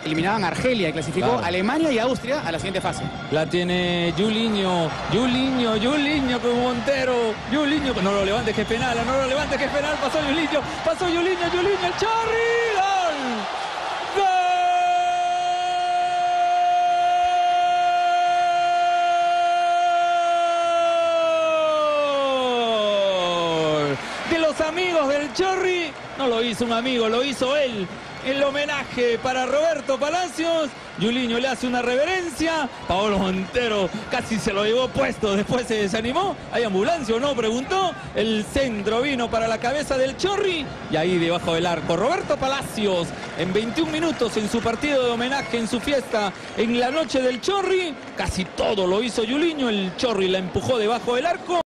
eliminaban a Argelia y clasificó Claro. a Alemania y Austria a la siguiente fase. La tiene Julinho con Montero. Julinho, no lo levantes que es penal, no lo levantes que es penal. Pasó Julinho, el Chorri. ¡Gol! ¡Gol! De los amigos del Chorri, no lo hizo un amigo, lo hizo él. El homenaje para Roberto Palacios. Julinho le hace una reverencia. Paolo Montero casi se lo llevó puesto. Después se desanimó. ¿Hay ambulancia o no? Preguntó. El centro vino para la cabeza del Chorri. Y ahí debajo del arco, Roberto Palacios, en 21 minutos en su partido de homenaje, en su fiesta, en la noche del Chorri. Casi todo lo hizo Julinho. El Chorri la empujó debajo del arco.